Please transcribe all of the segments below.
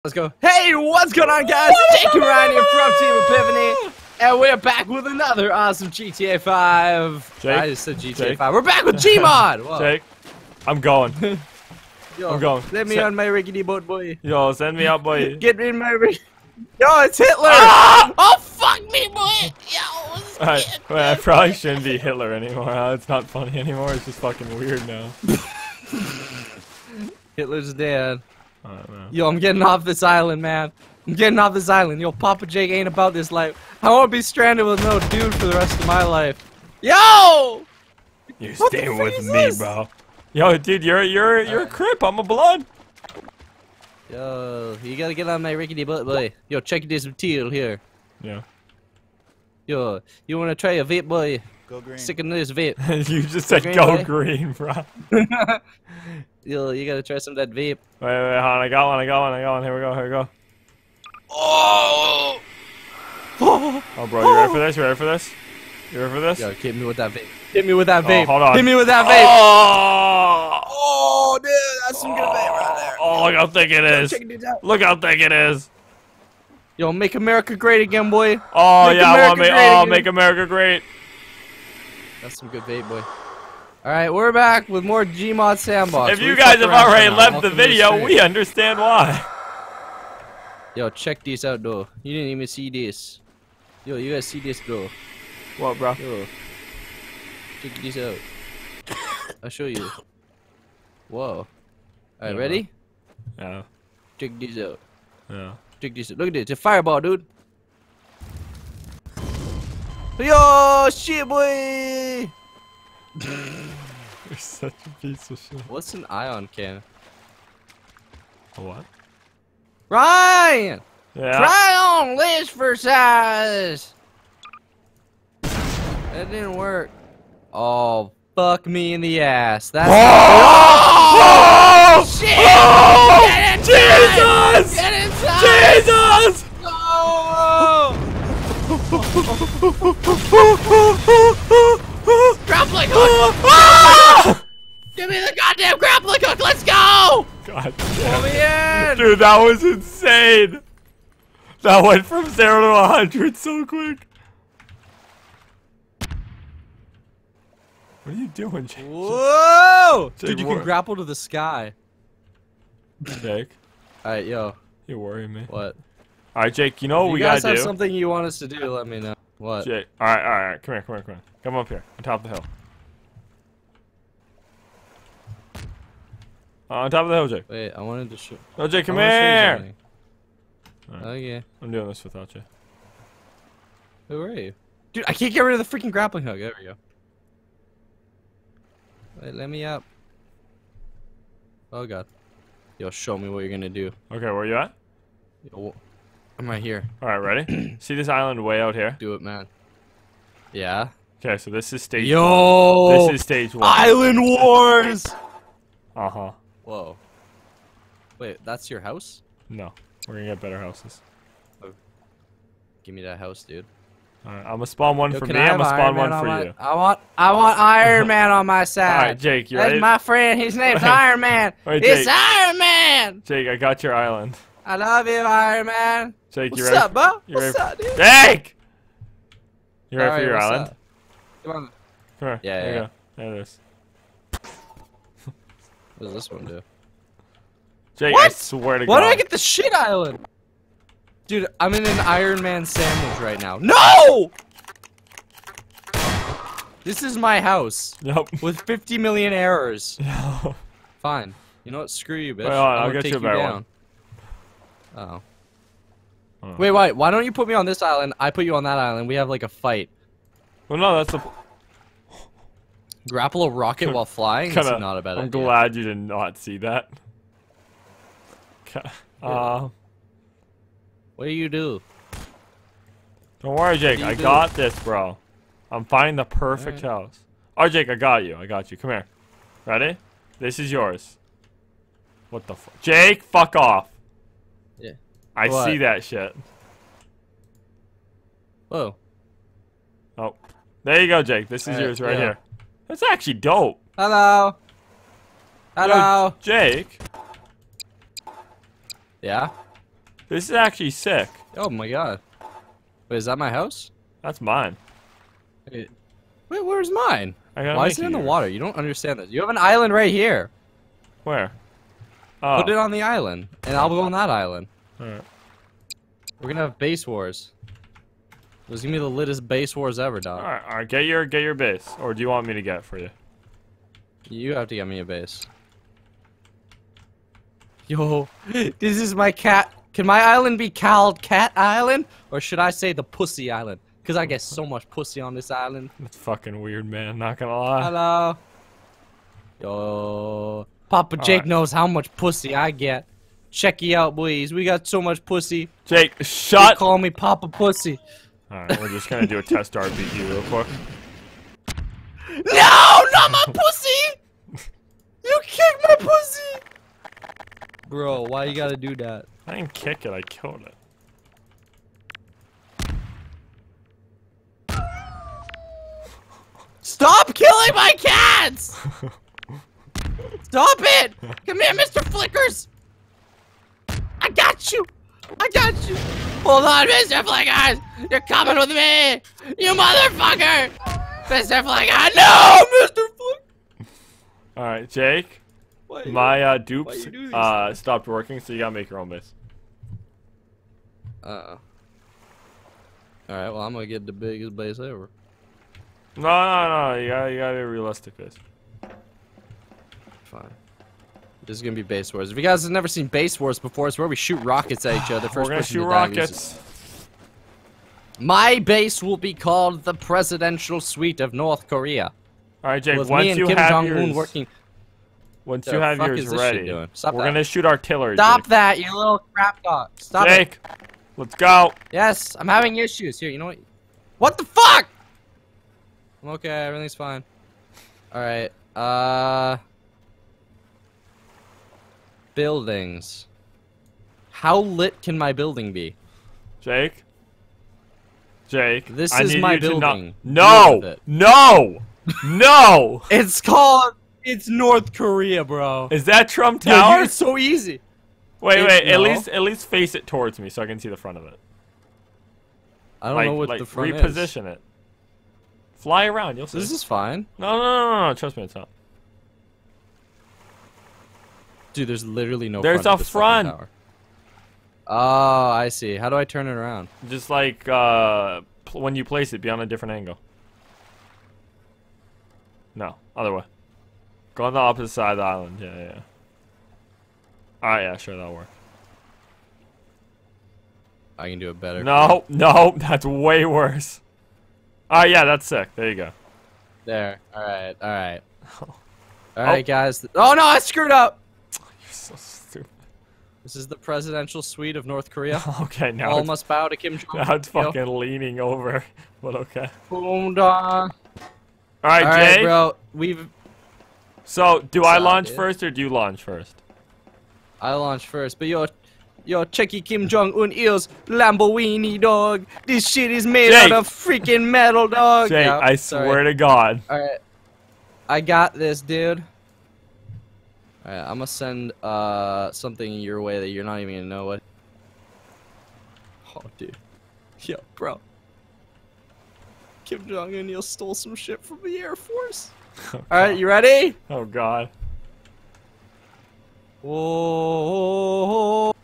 Let's go. Hey, what's going on, guys? Jake and Ryan here from Team Epiphany, and we're back with another awesome GTA 5. Jake? I just said GTA 5. We're back with Gmod! Whoa. Jake, I'm going. Yo, I'm going. Let me on my rickety boat, boy. Yo, send me out, boy. Get me in my rickety. Yo, it's Hitler! Ah! Oh, fuck me, boy! Yo, I probably shouldn't be Hitler anymore. It's not funny anymore. It's just fucking weird now. Hitler's dead. I don't know. Yo, I'm getting off this island, man. I'm getting off this island. Yo, Papa Jake ain't about this life. I won't be stranded with no dude for the rest of my life. Yo! You're What the staying fuck with is me, this? bro. Yo, dude, you're a Crip. I'm a blood. Yo, you gotta get on my rickety butt, boy. Yo, check this teal here. Yeah. Yo, you wanna try a vape, boy? Go green. Sick of this vape. You just said Green, go boy? green, bro. Yo, you gotta try some of that vape. Wait, hold on. I got one. Here we go. Oh! Oh, bro, you ready for this? You ready for this? Yo, hit me with that vape. Hit me with that vape. hold on. Hit me with that vape. Oh! Oh, dude, that's some good vape right there. Oh, look how thick it is. Check this out. Look how thick it is. Yo, make America great again, boy. Oh, Make yeah, I want America to great again. make America great. That's some good vape, boy. Alright, we're back with more Gmod Sandbox. If We you guys fucked have around already now. left the Welcome to the video, stream. we understand why. Yo, check this out, though. You didn't even see this. Yo, you guys see this, though. What, bro? Yo, check this out. I'll show you. Whoa. Alright, Yeah, ready? Yeah. Check this out. Yeah. Check this out. Look at this. It's a fireball, dude. Yo, shit, boy! You're such a piece of shit. What's an ion can? A what? Ryan! Yeah. Try on this for size! That didn't work. Oh, fuck me in the ass. That's Oh! shit! Oh! Get inside! Jesus! Get inside! Jesus! No! Grappling hook! Ah! Give me the goddamn grappling hook! Let's go! God Pull me damn. in! Dude, that was insane. That went from 0 to 100 so quick. What are you doing, Jake? Whoa! Jake, Dude, you what? can grapple to the sky. Jake, Alright, yo. you're worrying me. What? Alright, Jake, you know what If we you guys gotta have do? something you want us to do, let me know. What? Jake, alright. Come here. Come up here, on top of the hill. On top of the hill, Jake. Wait, I wanted to show. No, Jake, come I wanna show you here. something. Alright. Okay. I'm doing this without you. Who are you? Dude, I can't get rid of the freaking grappling hook. There we go. Wait, let me up. Oh god. Yo, show me what you're gonna do. Okay, where you at? Yo, I'm right here. Alright, ready? See this island way out here? Do it, man. Yeah. Okay, so this is stage one. Yo! This is stage 1. Island Wars! Uh-huh. Whoa. Wait, that's your house? No. We're gonna get better houses. Give me that house, dude. Alright, I'm gonna spawn one Yo, for can me, I I'm have gonna spawn Iron one Man on for my- you. I want Iron Man on my side. Alright, Jake, you That's ready? my friend. His name's Wait. Iron Man. Wait, It's Jake. Iron Man. Jake, I got your island. I love you, Iron Man. Jake, you What's ready? up, bro? You What's ready? up, dude? Jake! You ready for Alright, your what's island? up? Come on. Come here. Yeah, There you yeah. go. There it is. What does this one do? Jake, I What? swear to Why God. do I get the shit island? Dude, I'm in an Iron Man sandwich right now. No! This is my house Nope. with 50 million errors. No. Fine. You know what? Screw you, bitch. Wait, hold on, I'm I'll gonna get take you a better down. one. Oh. Oh. Wait, why don't you put me on this island? I put you on that island. We have like a fight. Well, no, that's the... Grapple a rocket while flying? It's not a bad I'm idea. glad you did not see that. What do you do? Don't worry, Jake. do you I do? got this, bro. I'm finding the perfect house. Oh, Jake, I got you. Come here. Ready? This is yours. What the fuck? Jake, fuck off. Yeah. I What? see that shit. Whoa. Oh. There you go, Jake. This is Alright, yours right yeah. here. That's actually dope. Hello. Hello. Yo, Jake. Yeah. This is actually sick. Oh my god. Wait, is that my house? That's mine. Wait, where's mine? I gotta Why make is it in yours. the water? You don't understand this. You have an island right here. Where? Oh. Put it on the island, and I'll go on that island. Alright. We're gonna have base wars. This is gonna be the littest base wars ever, dog. Alright, get your base. Or do you want me to get it for you? You have to get me a base. Yo, this is my cat. Can my island be called Cat Island? Or should I say the Pussy Island? Because I get so much pussy on this island. That's fucking weird, man. Not gonna lie. Hello. Yo. Papa Jake Alright. knows how much pussy I get. Check you out, boys. We got so much pussy. Jake, They shut. call me Papa Pussy. Alright, we're just gonna do a test RPG real quick. No, not my pussy! You kicked my pussy! Bro, why you gotta do that? I didn't kick it. I killed it. Stop killing my cats! Stop it! Come here, Mr. Flickers! I got you! I got you! Hold on, Mr. Flickers! You're coming with me! You motherfucker! Mr. Flickers! No! Mr. Flickers! Alright, Jake. Why My why dupes you do these stopped working, so you gotta make your own base. Uh-oh. Alright, well, I'm gonna get the biggest base ever. No, you gotta be a realistic base. Fine. This is gonna be base wars. If you guys have never seen base wars before, it's where we shoot rockets at each other. We're First gonna person shoot to die loses. rockets. My base will be called the Presidential Suite of North Korea. Alright, Jake, With once me and you Kim have Jong-un yours, working. once The you have fuck yours is this shit ready, doing? Stop we're that. gonna shoot artillery. Stop Jake. that, you little crap dog. Stop it. Jake, let's go. Yes, I'm having issues. Here, you know what? What the fuck? I'm okay, everything's fine. Alright, buildings. How lit can my building be? Jake. This I is need my you to building. No, Deal with it. no, no. It's called. It's North Korea, bro. Is that Trump Dude, Tower? it's so easy. Wait, no. at least face it towards me so I can see the front of it. I don't know what like the front is. reposition it. Fly around, you'll see. This is fine. No, trust me, it's not. Dude, there's literally no There's front to a this fucking front. tower. Oh, I see. How do I turn it around? Just like when you place it, be on a different angle. No, other way. Go on the opposite side of the island. Yeah. Alright, yeah, sure, that'll work. I can do it better. No, that's way worse. Alright, yeah, that's sick. There you go. There. Alright, alright. Oh. Alright, guys. Oh, no, I screwed up! You're so stupid. This is the presidential suite of North Korea. Okay, now All it's, must bow to Kim Jong-un. now it's fucking leaning over. But okay. Boom, dong. Alright, Alright, Jake. bro. We've... So, do I Solid, launch dude. first or do you launch first? I launch first, but yo, checky Kim Jong-un is Lamborghini, dog. This shit is made Jake. out of freaking metal, dog. Jake, Yeah, I sorry. swear to God. Alright. I got this, dude. Alright, I'm gonna send something your way that you're not even gonna know what. Oh, dude. Yo, bro. Kim Jong-un stole some shit from the Air Force. Alright, you ready? Oh God. Whoa.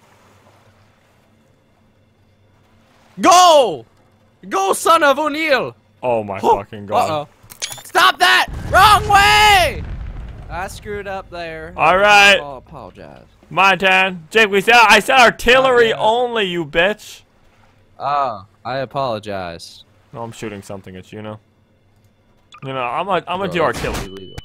Go! Go, son of O'Neill! Oh my fucking God. Uh-oh. Stop that! Wrong way! I screwed up there. Alright. I'll apologize. My turn. Jake, I said artillery Oh, yeah. only, you bitch. Oh, I apologize. No, I'm shooting something at you now. You know, I'm gonna do Bro, that's artillery. illegal.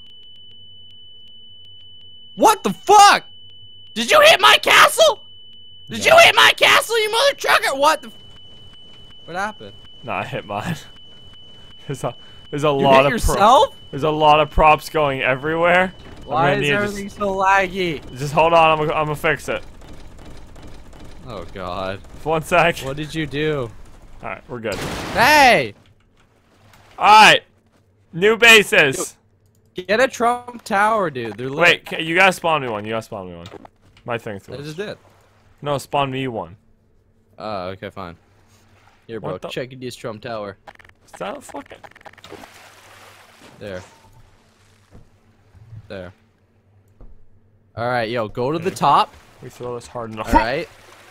What the fuck? Did you hit my castle? Did you hit my castle, you mother trucker? What the? What happened? Nah, I hit mine. There's a You lot hit of yourself? there's a lot of props going everywhere. Why I'm is gonna need everything so laggy? just hold on. I'm gonna fix it. Oh god. 1 sec. What did you do? All right, we're good. Hey! All right, new bases. Get a Trump Tower, dude. They're lit. Wait, you gotta spawn me one. You gotta spawn me one. My thing's I closed. just did. No, spawn me one. Okay, fine. Here, bro. What the- Check this Trump Tower. Is that a fucking... There. There. Alright, yo, go to the top. We throw this hard enough. Alright.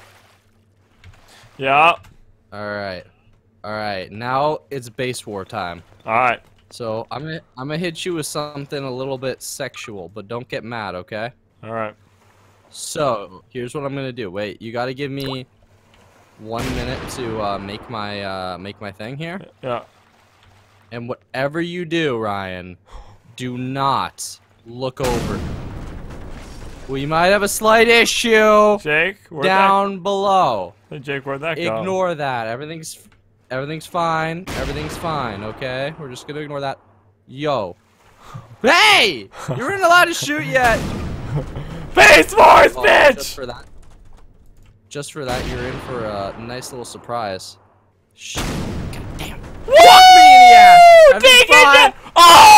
Yeah. Alright. Alright, now it's base war time. Alright. So I'm gonna hit you with something a little bit sexual, but don't get mad, okay? Alright. So here's what I'm gonna do. Wait, you gotta give me 1 minute to make my thing here. Yeah. And whatever you do, Ryan, do not look over. We might have a slight issue Jake, where'd down below. Hey, Jake, where'd that go? Ignore that. Everything's fine. Everything's fine. Okay, we're just gonna ignore that. Yo, hey, you weren't allowed to shoot yet. Face Wars, Oh, bitch! Just for that, you're in for a nice little surprise. Shh. God damn. Woo! Fuck me in the ass. Take Having it! fun.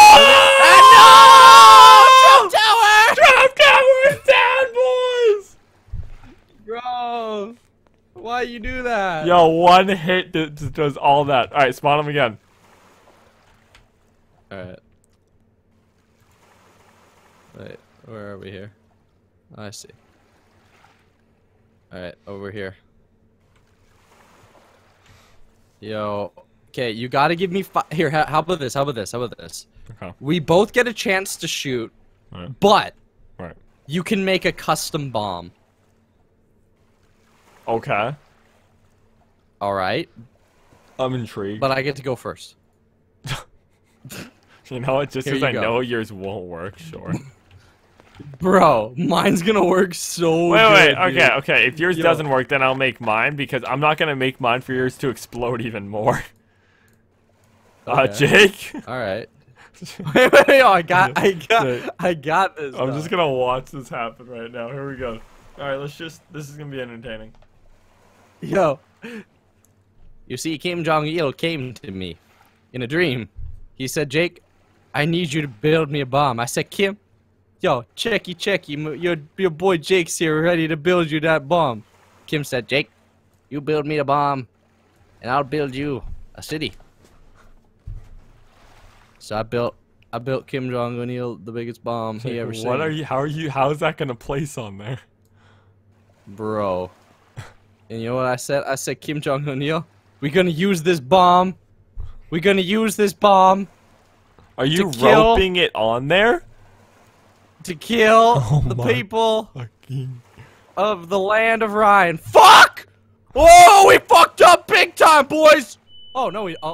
Oh! No! Trump Tower! Trump Tower is down, boys! Bro, why you do that? Yo, one hit just does all that. Alright, spawn him again. Alright. Wait, where are we here? Oh, I see. Alright, over here. Yo, okay, you gotta give me here, how about this, how about this, how about this? Okay. We both get a chance to shoot, Alright. but Right. you can make a custom bomb. Okay. Alright? I'm intrigued. But I get to go first. You know what? Just Here because you I go. know yours won't work, sure. Bro, mine's gonna work so Wait, good, okay, dude. okay. If yours Yo. doesn't work, then I'll make mine because I'm not gonna make mine for yours to explode even more. Okay. Jake. Alright. Wait, yo, I got this. I'm dog. just gonna watch this happen right now. Here we go. All right, this is gonna be entertaining. Yo. You see, Kim Jong-il came to me in a dream. He said, Jake, I need you to build me a bomb. I said, Kim, yo, checky, your boy Jake's here ready to build you that bomb. Kim said, Jake, you build me a bomb, and I'll build you a city. So I built Kim Jong-il the biggest bomb he ever seen. What are you? How is that gonna place on there? Bro. And you know what I said? I said, Kim Jong-il, we're gonna use this bomb. We're gonna use this bomb Are you kill- roping it on there? to kill Oh the my people Fucking. of the land of Ryan. Fuck! Oh, we fucked up big time, boys! Oh, no, oh.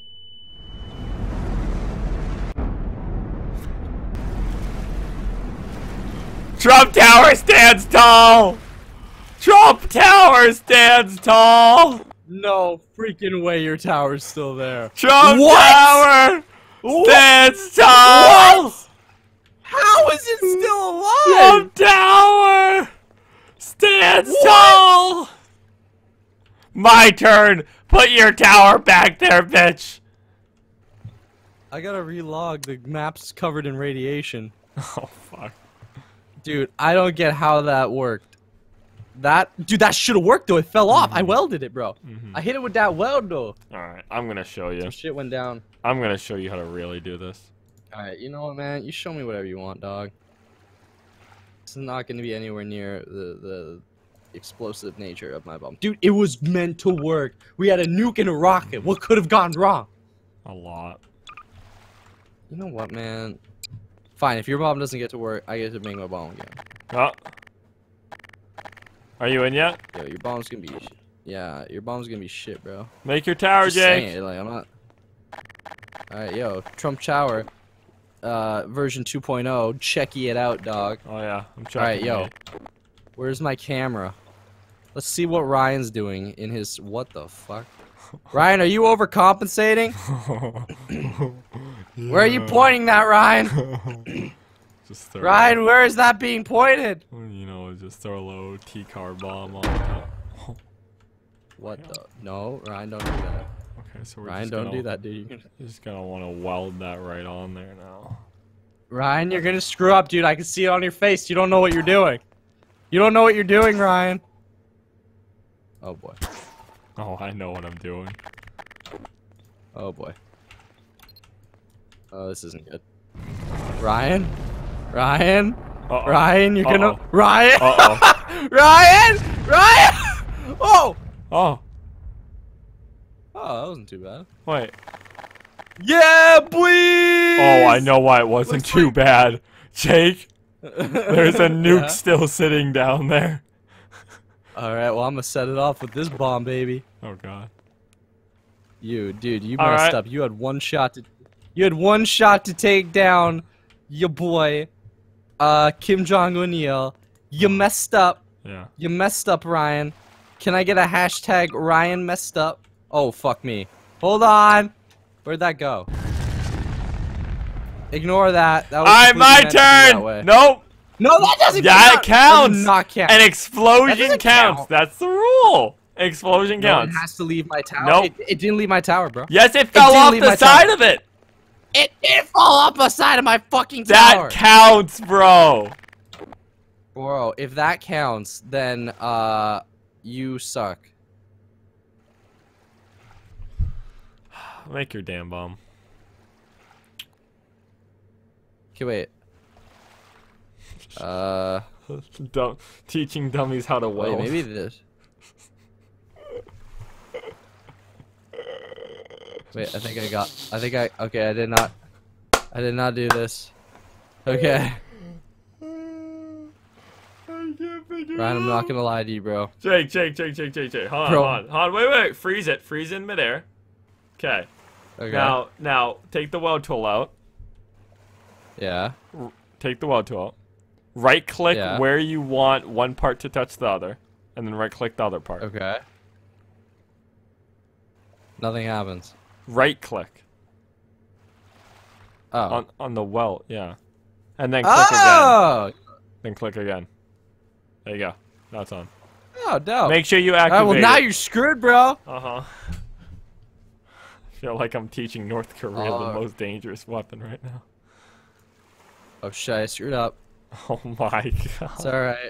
Trump Tower stands tall. Trump Tower stands tall. No freaking way your tower's still there. Trump What? Tower stands tall. What? How is it still alive? Trump Tower stands What? tall. My turn. Put your tower back there, bitch. I gotta relog. The map's covered in radiation. Oh fuck. Dude, I don't get how that worked. Dude, that should have worked though. It fell off. I welded it, bro. I hit it with that weld though. All right, I'm gonna show you. Some shit went down. I'm gonna show you how to really do this. Alright, you know what, man? You show me whatever you want, dog. This is not gonna be anywhere near the explosive nature of my bomb. Dude, it was meant to work. We had a nuke and a rocket. What could have gone wrong? A lot. You know what, man? Fine, if your bomb doesn't get to work, I get to make my bomb again. Oh. Are you in yet? Yo, your bomb's gonna be yeah, your bomb's gonna be shit, bro. Make your tower, Just saying Jake. it, like, I'm not. Alright, yo, Trump Tower, version 2.0. Checky it out, dog. Oh yeah, I'm checking. Alright, yo. it. Where's my camera? Let's see what Ryan's doing in his. What the fuck? Ryan, are you overcompensating? Where are you pointing that, Ryan? Just throw Ryan, where is that being pointed? You know, just throw a low T-car bomb on top. What the? No, Ryan, don't do that. Okay, so we're Ryan, just don't gonna, do that, dude. You're just gonna want to weld that right on there now. Ryan, you're gonna screw up, dude. I can see it on your face. You don't know what you're doing. You don't know what you're doing, Ryan. Oh boy. Oh, I know what I'm doing. Oh boy. Oh, this isn't good. Ryan? Ryan? Uh-oh. Ryan, you're gonna... Uh-oh. Ryan! Uh-oh. Ryan! Ryan! Oh! Oh. Oh, that wasn't too bad. Wait. Yeah, please! Oh, I know why it wasn't Looks too like- bad. Jake, there's a nuke Yeah. still sitting down there. Alright, well, I'm gonna set it off with this bomb, baby. Oh, God. Dude, you All messed right. up. You had one shot to take down your boy, Kim Jong-un. You messed up. Yeah. You messed up, Ryan. Can I get a hashtag Ryan messed up? Oh, fuck me. Hold on. Where'd that go? Ignore that. That was Alright, completely my meant to be that way. turn! Nope! No, that doesn't Yeah, count. it counts! That does not count. An That explosion doesn't counts! count. That's the rule! Explosion No, it counts. has to leave my tower. Nope. It didn't leave my tower, bro. Yes, it fell didn't off leave the my side tower. of it! It did fall off the side of my fucking That tower. counts, bro! Bro, if that counts, then, you suck. Make your damn bomb. Okay, wait. Teaching dummies how to weld. Wait, maybe this. Wait, okay, I did not do this. Okay. Ryan, I'm not gonna lie to you, bro. Jake. Hold Bro. on. Wait. Freeze it. Freeze in midair. Okay. Okay. Now, take the weld tool out. Yeah. Take the weld tool out. Right click Yeah. where you want one part to touch the other. And then right click the other part. Okay. Nothing happens. Right click. Oh. On the weld, yeah. And then click again. Oh! Then click again. There you go. Now it's on. Oh, dope. Make sure you activate Alright, well, now it. you're screwed, bro. Uh-huh. I feel like I'm teaching North Korea the most dangerous weapon right now. Oh, shit, I screwed up. Oh my god. It's alright.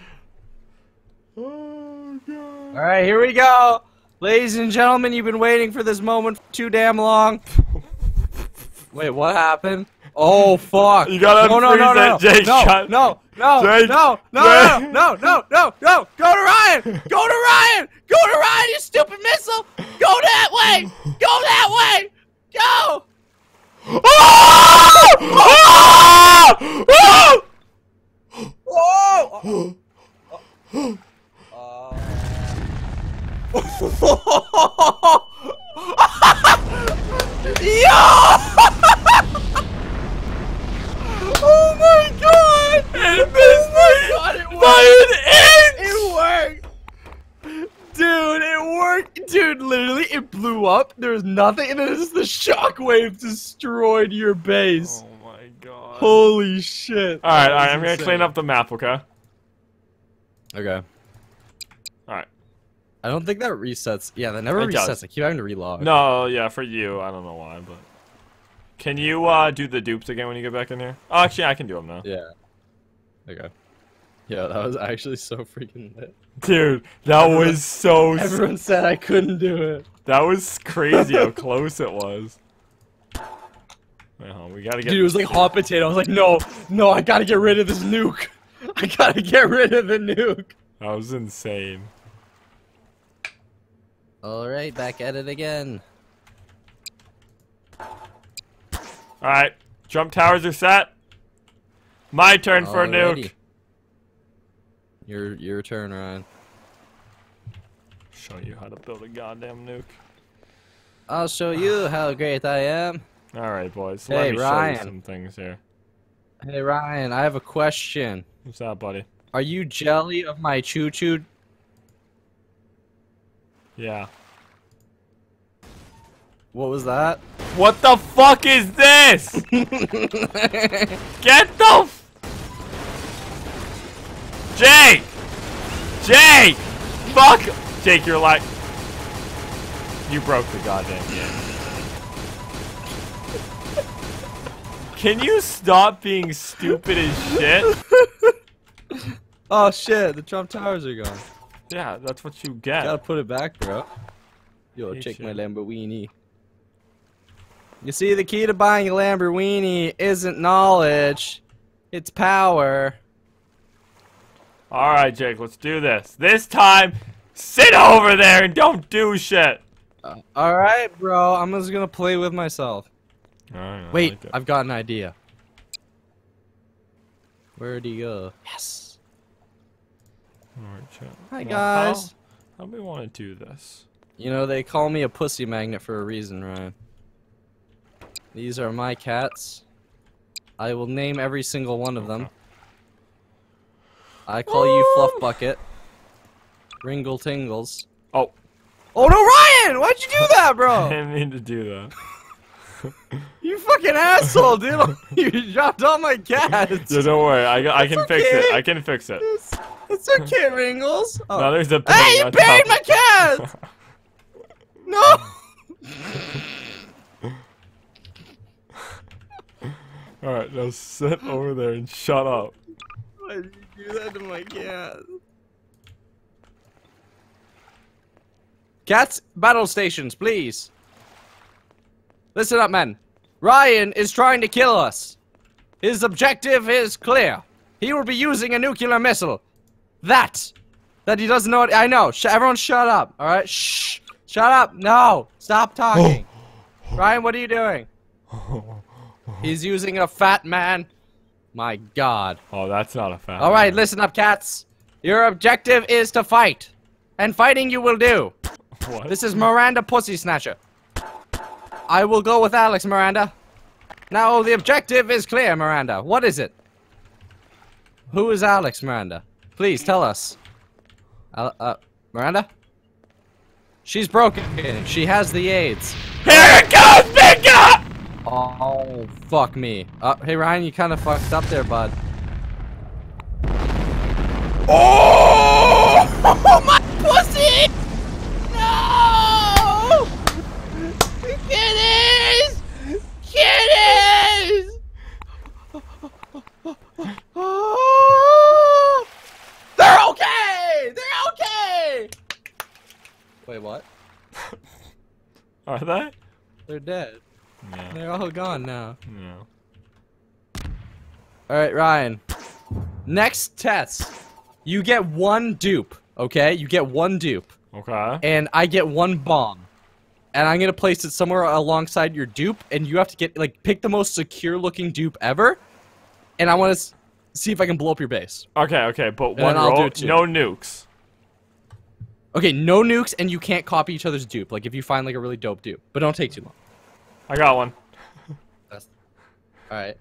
Oh god. Alright, here we go. Ladies and gentlemen, you've been waiting for this moment for too damn long. Wait, what happened? Oh, fuck. You gotta unfreeze it, Jake. No, Shut- no, no, Jake, no, no, Jake. no, no, no, no. Go to Ryan. Go to Ryan. Go to Ryan, you stupid missile. Go that way. Go that way. Go. Ah! Ah! Ah! Whoa. Yo! Oh my god! It missed me God, it worked! by an inch! It worked! Dude, it worked! Dude, literally, it blew up. There was nothing, and then just the shockwave destroyed your base. Oh my god. Holy shit. Alright, I'm gonna clean up the map, okay? Okay. Alright. I don't think that resets. Yeah, that never It resets. does. I keep having to relog. No, yeah, for you. I don't know why, but... Can you, do the dupes again when you get back in here? Oh, actually, I can do them now. Yeah. Okay. Yeah, that was actually so freaking lit. Dude, that was so... Everyone said I couldn't do it. That was crazy how close it was. Wait, hold on, we gotta get... Dude, it was like hot potato. I was like, no, I gotta get rid of this nuke. I gotta get rid of the nuke. That was insane. Alright, back at it again. Alright, jump towers are set. My turn for a nuke. Alrighty. Your turn, Ryan. Show you how to build a goddamn nuke. I'll show you how great I am. Alright, boys, Hey, let me show Ryan. you some things here. Hey, Ryan, I have a question. What's that, buddy? Are you jelly of my choo-choo? Yeah. What was that? What the fuck is this? Get the Jake! Jake! Fuck! Jake, you're like... You broke the goddamn game. Can you stop being stupid as shit? Oh shit, the Trump Towers are gone. Yeah, that's what you get. Gotta put it back, bro. Yo, Hey, check shit. my Lamborghini. You see, the key to buying a Lamborghini isn't knowledge, it's power. All right, Jake, let's do this. This time, sit over there and don't do shit. All right, bro. I'm just gonna play with myself. All right, I Wait, like it. I've got an idea. Where'd he go? Yes. All right, chat. Hi, Well, guys. How do we want to do this? You know, they call me a pussy magnet for a reason, Ryan. These are my cats. I will name every single one of them. I call you Fluff Bucket. Ringle Tingles. Oh, Oh no, Ryan! Why'd you do that, I bro? didn't mean to do that. You fucking asshole, dude! You dropped all my cats. Yeah, don't worry. I can fix okay. it. I can fix it. It's okay, Ringles. Oh. No, there's a Hey, you on buried top. my cats! No! All right, now sit over there and shut up. Why did you do that to my cat? Cats, battle stations, please. Listen up, men. Ryan is trying to kill us. His objective is clear. He will be using a nuclear missile. That he doesn't know. I know. Everyone, shut up. All right. Shh. Shut up. No. Stop talking. Ryan, what are you doing? He's using a fat man. My God. Oh, that's not a fact. All right, listen up, cats. Your objective is to fight, and fighting you will do. What? This is Miranda Pussy Snatcher. I will go with Alex, Miranda. Now, the objective is clear, Miranda. What is it? Who is Alex, Miranda? Please, tell us. Miranda? She's broken. She has the AIDS. Here it goes, big guy! Oh, fuck me. Hey, Ryan, you kind of fucked up there, bud. Oh! My pussy! No! Kitties! Kitties! Oh! They're okay! They're okay! Wait, what? Are they? They're dead. No. They're all gone now. No. Alright, Ryan. Next test. You get one dupe, okay? You get one dupe. Okay. And I get one bomb. And I'm gonna place it somewhere alongside your dupe, and you have to get, like, pick the most secure looking dupe ever. And I wanna see if I can blow up your base. Okay, but then one I'll roll, do two. no nukes. Okay, no nukes, and you can't copy each other's dupe, like if you find, like, a really dope dupe. But don't take too long. I got one. Alright.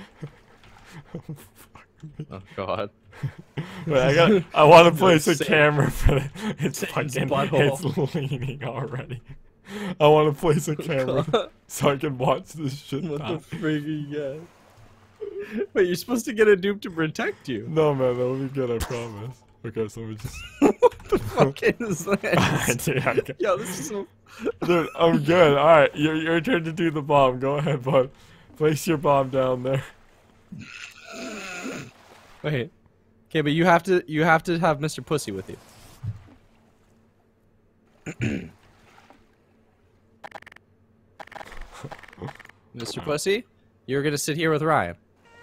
Oh, God. Wait, I want to place a Same. camera for it. It's Same's fucking, butthole. it's leaning already. I want to place a camera so I can watch this shit What the back. frig are you get? Wait, you're supposed to get a dupe to protect you. No, man, that'll be good, I promise. Okay, so let me just... What the fuck is this? Dude, okay. Yo, this is so... Dude, I'm good. Alright, your turn to do the bomb. Go ahead, bud. Place your bomb down there. Wait. Okay, but you have to have Mr. Pussy with you. Mr. Pussy, you're gonna sit here with Ryan.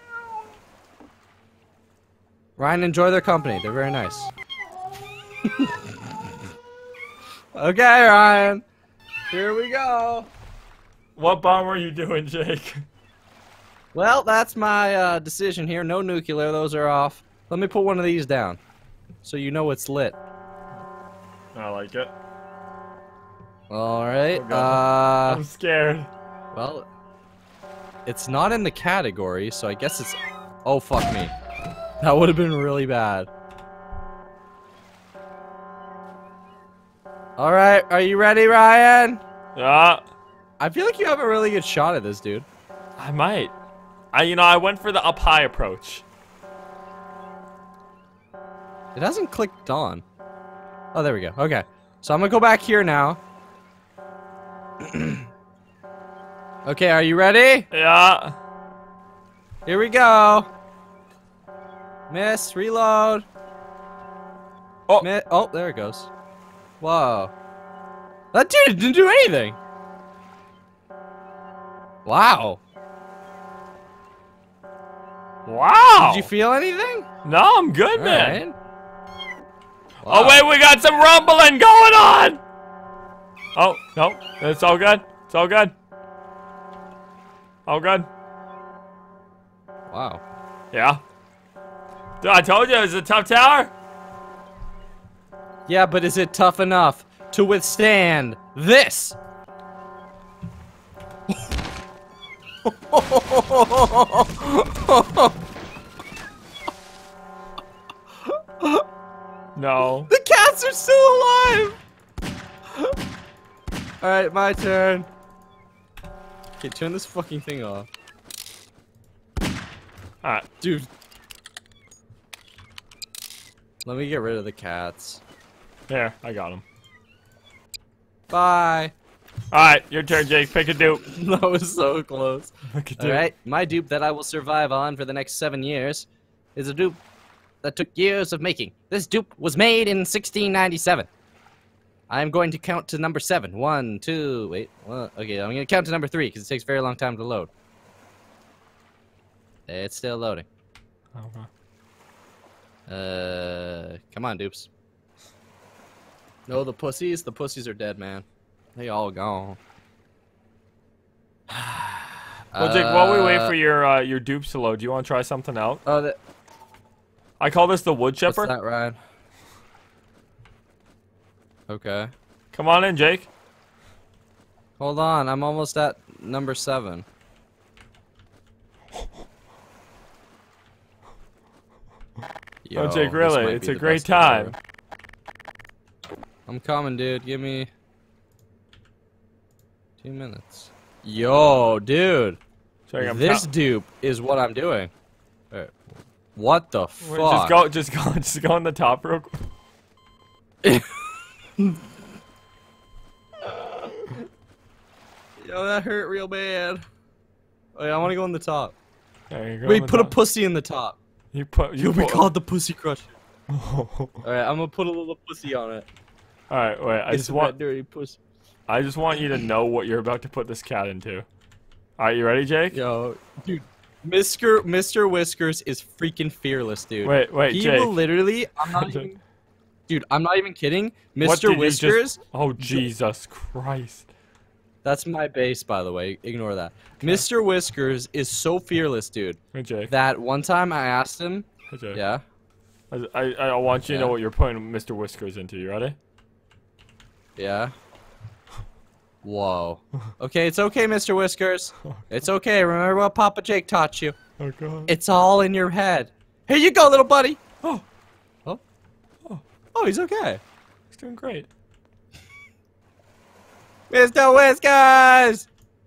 Ryan, enjoy their company. They're very nice. Okay, Ryan. Here we go. What bomb were you doing, Jake? Well, that's my decision here. No nuclear. Those are off. Let me put one of these down, so you know it's lit. I like it. All right. Oh, God. I'm scared. Well, it's not in the category, so I guess it's... Oh, fuck me. That would have been really bad. Alright, are you ready, Ryan? Yeah, I feel like you have a really good shot at this, dude. I might. I went for the up high approach. It hasn't clicked on. Oh, there we go. Okay. So I'm gonna go back here now. Okay, are you ready? Yeah. Here we go. Miss, reload. Oh. Man, oh, there it goes. Whoa. That dude didn't do anything. Wow. Wow. Did you feel anything? No, I'm good, man. Right. Oh, Wow. wait, we got some rumbling going on. Oh, no. It's all good. It's all good. All good. Wow. Yeah. Dude, I told you it was a tough tower. Yeah, but is it tough enough to withstand this? No. The cats are still alive! Alright, my turn. Okay, turn this fucking thing off. Alright. Dude. Let me get rid of the cats. There, I got him. Bye. Alright, your turn, Jake. Pick a dupe. That was so close. Pick a dupe. Alright, my dupe that I will survive on for the next 7 years is a dupe that took years of making. This dupe was made in 1697. I'm going to count to number 7. 1, 2, wait. Well, okay, I'm going to count to number 3 because it takes a very long time to load. It's still loading. Okay. Come on, dupes. No, the pussies? The pussies are dead, man. They all gone. Well, Jake, while we wait for your dupes to load, do you want to try something out? Oh, I call this the wood what's chipper. that, Ryan? Okay. Come on in, Jake. Hold on, I'm almost at number 7. Yo, Oh, Jake, this really? might It's be a the great best thing time. ever. I'm coming, dude. Give me 2 minutes. Yo, dude. Jake, I'm This dupe is what I'm doing. Wait, what the Wait, fuck? just go on the top real quick. Yo, that hurt real bad. Wait, I want to go on the top. There you go. Wait, on the put a top. pussy in the top. You put. You'll be called the Pussy Crusher. All Alright, I'm gonna put a little pussy on it. right, wait. I It's just a want. bad dirty pussy. I just want you to know what you're about to put this cat into. All right, you ready, Jake? Yo, dude, Mr. Whiskers is freaking fearless, dude. Wait, He Jake. will literally. I'm not even. Dude, I'm not even kidding. What did Mr. you Whiskers. Oh Jesus Christ! That's my base, by the way. Ignore that. Mr. Whiskers is so fearless, dude. Hey, Jake. That one time I asked him. Hey, Jake. Yeah. I want you to know Yeah. what you're putting Mr. Whiskers into. You ready? Yeah. Whoa. Okay, it's okay, Mr. Whiskers. It's okay. Remember what Papa Jake taught you. Oh God. It's all in your head. Here you go, little buddy. Oh, Oh, he's okay. he's doing great. Mr. Whiskers!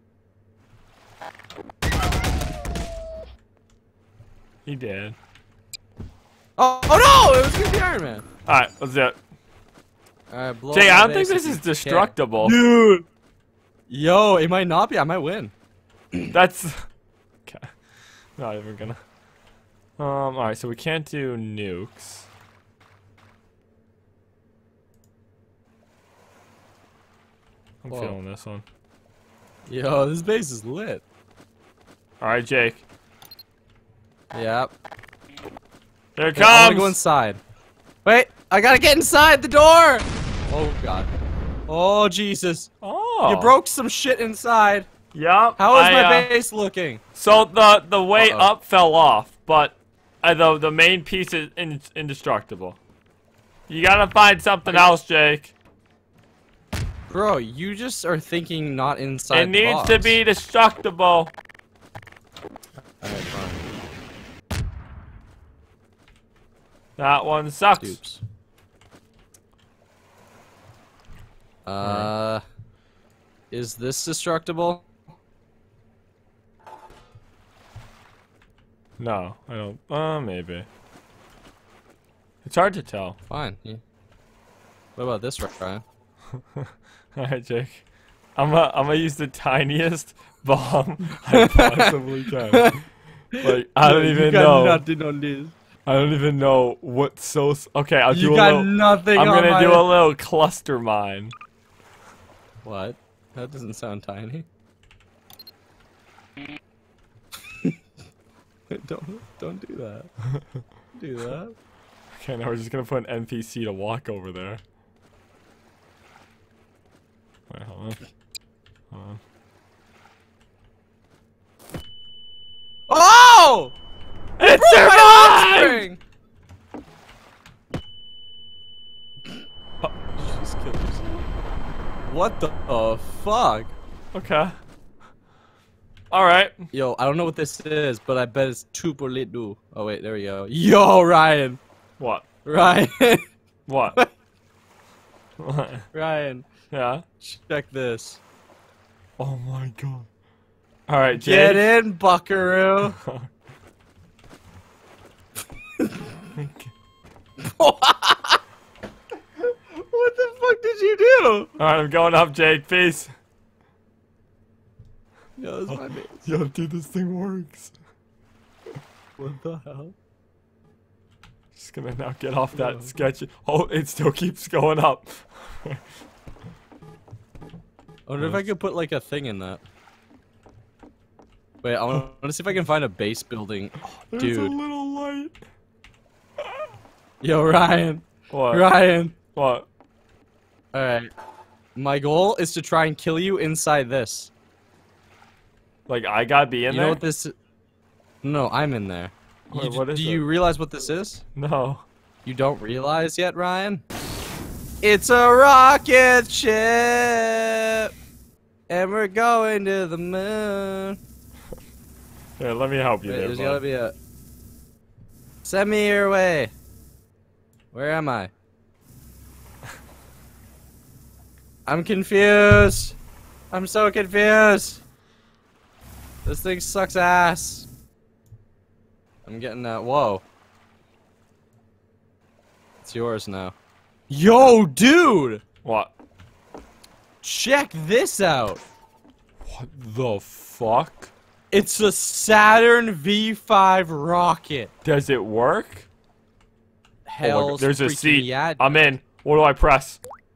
He did. Oh no! It was gonna be Iron Man. All right, let's do it. Alright, blow Jake, up I my don't think base this if is you destructible. can. Dude! Yo, it might not be. I might win. That's. Okay. Not even gonna. All right, so we can't do nukes. I'm Whoa. feeling this one. Yo, this base is lit. All right, Jake. Yep. Here it Wait, I wanna go comes. inside. Wait, I gotta get inside the door! Oh god. Oh Jesus. Oh. You broke some shit inside. Yup. How is my base looking? So the way Uh-oh. up fell off, but the main piece is indestructible. You gotta find something else, Jake. Bro, you just are thinking not inside It needs box. to be destructible. Alright, fine. That one sucks. Oops. Is this destructible? No, I don't. Maybe. It's hard to tell. Fine. Yeah. What about this, Ryan? Alright, Jake. I'm gonna use the tiniest bomb I possibly can. Like, I don't even know. Nothing on this. I don't even know what's so. Okay, I'll do You a got little. nothing I'm on gonna my... do a little cluster mine. What? That doesn't sound tiny. Don't do that. Do that. Okay, now we're just gonna put an NPC to walk over there. Wait, hold on. Hold on. Oh! It survived! Just killed yourself. What the fuck? Okay. Alright. Yo, I don't know what this is, but I bet it's Tupolitu. Oh wait, there we go. Yo, Ryan. What? Ryan. What? What? Ryan. Yeah? Check this. Oh my god. Alright, Jake. Get in, buckaroo. What the fuck did you do? Alright, I'm going up, Jake. Peace. Yo, that's my base. Yo, dude, this thing works. What the hell? Just gonna now get off that sketch. Oh, it still keeps going up. I wonder if I could put like a thing in that. Wait, I want to see if I can find a base building. Oh, There's a dude. little light. Yo, Ryan. What? Ryan. What? Alright. My goal is to try and kill you inside this. Like, I gotta be in You there? know what this is? No, I'm in there. Wait, what is do it? you realize what this is? No. You don't realize yet, Ryan? It's a rocket ship! And we're going to the moon. Here, let me help you Wait, there, there's bud. gotta be a... Send me your way. Where am I? I'm confused. I'm so confused. This thing sucks ass. I'm getting that. Whoa. It's yours now. Yo, dude! What? Check this out. What the fuck? It's a Saturn V5 rocket. Does it work? Hell's there's a freaking seat. yeah. I'm in. What do I press?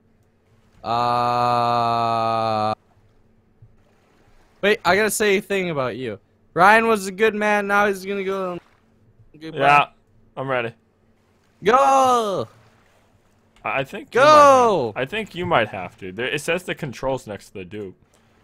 Wait, I gotta say a thing about you. Ryan was a good man, now he's gonna go. Goodbye. Yeah, I'm ready. Go! I think. Go! I think you might have to. There, it says the controls next to the dupe.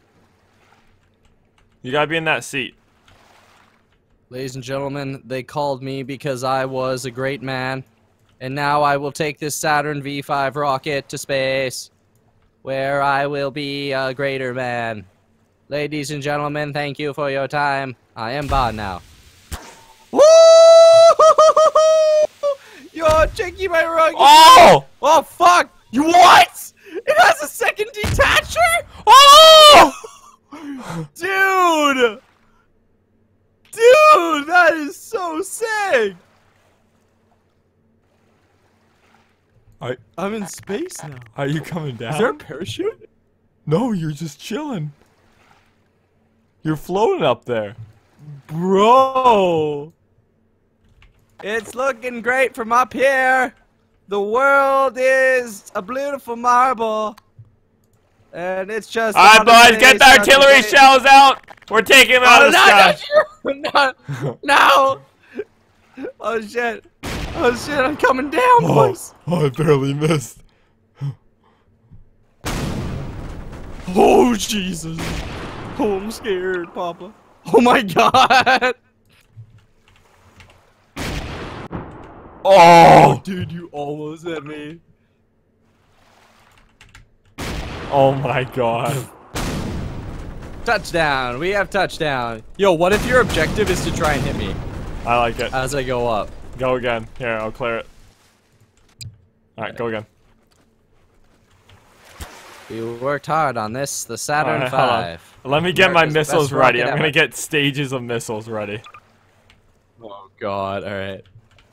You gotta be in that seat. Ladies and gentlemen, they called me because I was a great man. And now I will take this Saturn V5 rocket to space, where I will be a greater man. Ladies and gentlemen, thank you for your time. I am Bond now. Woo! Yo, Jakey, my rocket. Oh! Oh, fuck! You what? It has a second detacher? Oh! Dude! Dude, that is so sick! I'm in space now. Are you coming down? Is there a parachute? No, you're just chilling. You're floating up there. Bro! It's looking great from up here. The world is a beautiful marble. And it's just... Alright, boys, get the artillery shells out! We're taking them out of the sky! No! No! Oh, shit. Oh, shit, I'm coming down, boys. Oh, I barely missed. Oh, Jesus. Oh, I'm scared, Papa. Oh, my God. Oh! Dude, you almost hit me. Oh my god. Touchdown. We have touchdown. Yo, what if your objective is to try and hit me I like it. as I go up? Go again. Here, I'll clear it. Alright, go again. We worked hard on this, the Saturn Alright, hold on. 5. Let me get my America's missiles best ready. rocket I'm gonna ever. get stages of missiles ready. Oh, God. All right.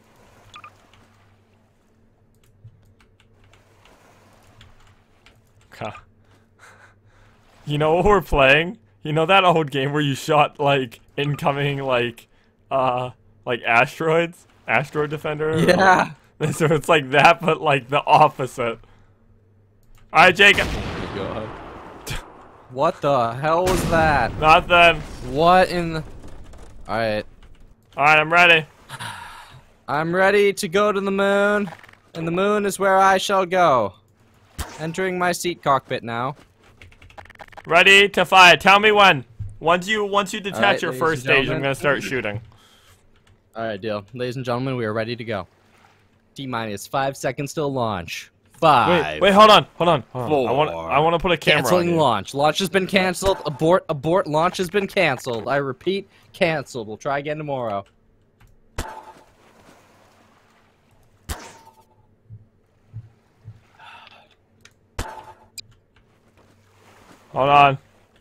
Okay. You know what we're playing? You know that old game where you shot, like, incoming, like asteroids? Asteroid Defender? Yeah. So it's like that, but like the opposite. Alright, Jake. Oh my god. What the hell was that? Nothing. What in the... Alright. Alright, I'm ready. I'm ready to go to the moon, and the moon is where I shall go. Entering my seat cockpit now. Ready to fire. Tell me when. Once you detach Alright, your ladies first and stage, I'm gentlemen. gonna start shooting. Alright, deal. Ladies and gentlemen, we are ready to go. T-minus 5 seconds till launch. 5. Wait, hold on. I 4. want to put a camera on Canceling you. launch. Launch has been canceled. Abort. Launch has been canceled. I repeat, canceled. We'll try again tomorrow. Hold on.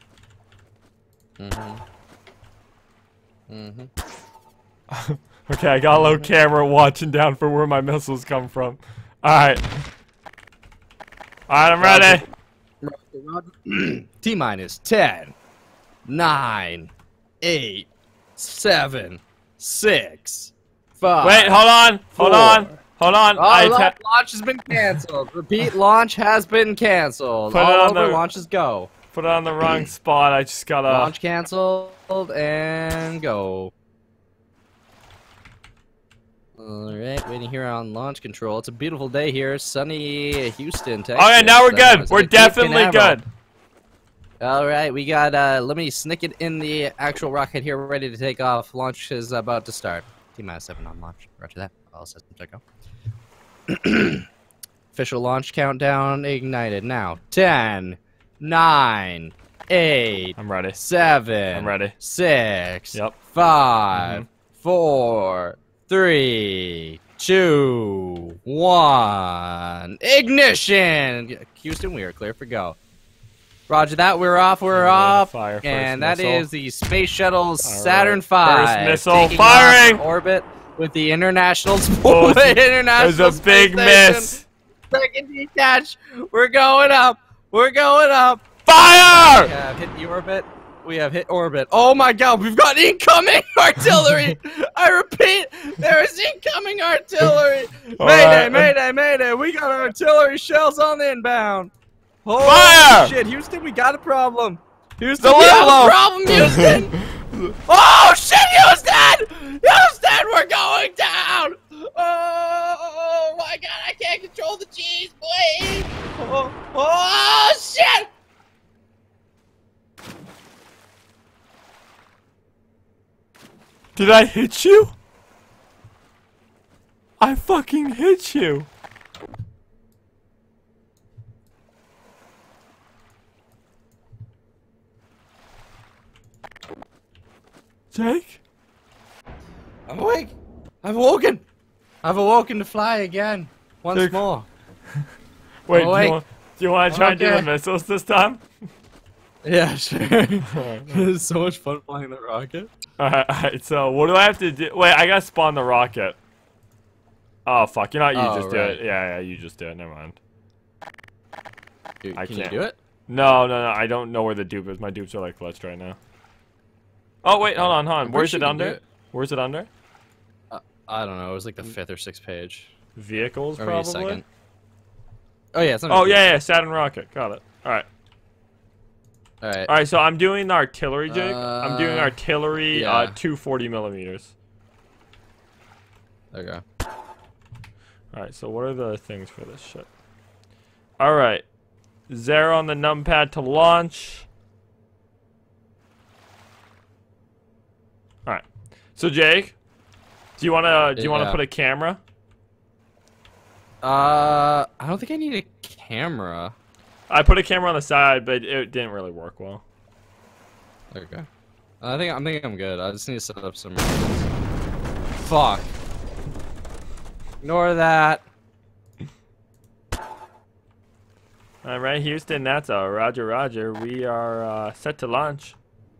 Okay, I got a little camera watching down for where my missiles come from. Alright. Alright, I'm ready. T-minus 10, 9, 8, 7, 6, 5. Wait, hold on. Hold on. Oh, launch has been canceled. Repeat, launch has been canceled. Put it All on over the- launches go. Put it on the wrong spot. I just gotta. Launch canceled and go. Alright, waiting here on launch control. It's a beautiful day here. Sunny Houston, Texas. Okay, now we're good. It's We're like Cape definitely Canaveral. good. Alright, we got, let me snick it in the actual rocket here. We're ready to take off. Launch is about to start. T-minus 7 on launch. Roger that. All systems are go. Official launch countdown ignited now. 10, 9, 8, I'm ready. 7, I'm ready. 6, Yep. 5, 4, 3, 2, 1. Ignition! Houston, we are clear for go. Roger that. We're off. We're ready to off. fire first And that missile. is the Space Shuttle right. Saturn V. First missile taking firing! off orbit with the International Oh, International There's a Space big Station. miss. Second detach. We're going up. We're going up. We Fire! have hit the orbit. We have hit orbit. Oh my god, we've got incoming artillery! I repeat, there is incoming artillery! All Mayday, right. mayday, mayday! We got artillery shells on the inbound! Holy Fire! shit, Houston, we got a problem! Houston, The we have level! a problem, Houston! Oh shit, Houston! Houston, we're going down! Oh my god, I can't control the cheese, please! Oh shit! Did I hit you? I fucking hit you. Jake? I'm awake. I've awoken. I've awoken to fly again. Once Jake. more. Wait, Awake. do you want to try and do Okay. the missiles this time? Yeah, sure. It's so much fun flying the rocket. Alright, so what do I have to do? Wait, I gotta spawn the rocket. Oh, fuck. You know what? You Oh, just do right. it. Yeah, you just do it. Never mind. I Can you can't. do it? No, I don't know where the dupe is. My dupes are like glitched right now. Oh, wait, hold on. I'm Where's pretty it sure you can do under? it. Where's it under? I don't know. It was like the 5th or 6th page. Vehicles, Or maybe probably? second. Oh yeah, it's under Oh, the- yeah, Saturn rocket. Got it. Alright. Alright. Alright, so I'm doing the artillery, Jake. I'm doing artillery, yeah. 240 millimeters. Okay. Alright, so what are the things for this shit? Alright. 0 on the numpad to launch. Alright. So Jake, do you wanna Yeah. put a camera? I don't think I need a camera. I put a camera on the side, but it didn't really work well. Okay. I think I'm good. I just need to set up some. Fuck. Ignore that. Alright, Houston, that's a roger. We are set to launch.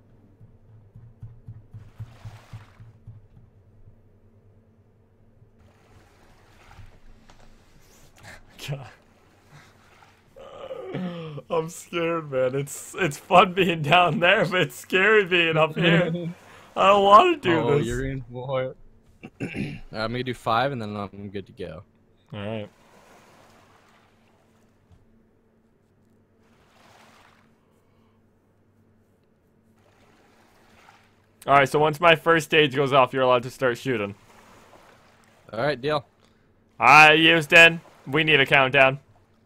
God. I'm scared, man. It's fun being down there, but it's scary being up here. I don't want to do Oh, this. you're in. Boy. I'm gonna do 5, and then I'm good to go. All right. All right. So once my first stage goes off, you're allowed to start shooting. All right, deal. All right, Houston. We need a countdown.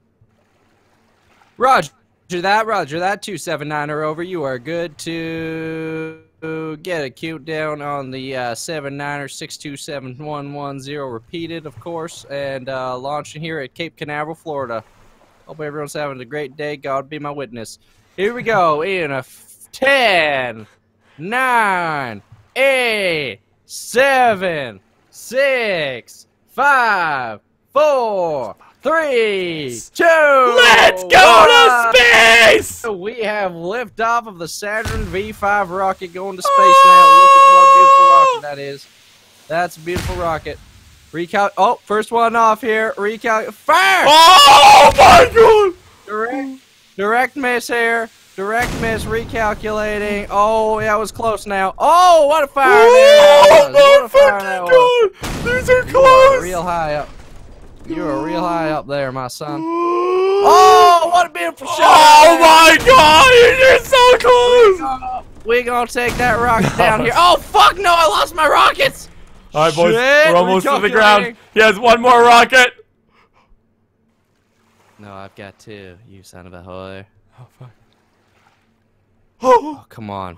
Roger that. 279 or over. You are good to get a countdown on the 79er 627110 repeated, of course, and launching here at Cape Canaveral, Florida. Hope everyone's having a great day. God be my witness. Here we go in a 10, 9, 8, 7, 6, 5, 4, 3, 2. Let's go to space! We have liftoff of the Saturn V5 rocket going to space now. Look at what a beautiful rocket that is. That's a beautiful rocket. Oh, first one off here. Fire! Oh my god! Direct miss here. Direct miss. Recalculating. Oh, that was close now. Oh, what a fire! Oh my fucking god! These are close! Real high up. You are real high up there, my son. Oh, what a beautiful shot! Oh my god, you're so close! We're gonna take that rocket down here. Oh fuck no, I lost my rockets! Alright boys, Shit, we're almost to the ground. He has one more rocket! No, I've got 2, you son of a whore. Oh fuck. Oh, come on.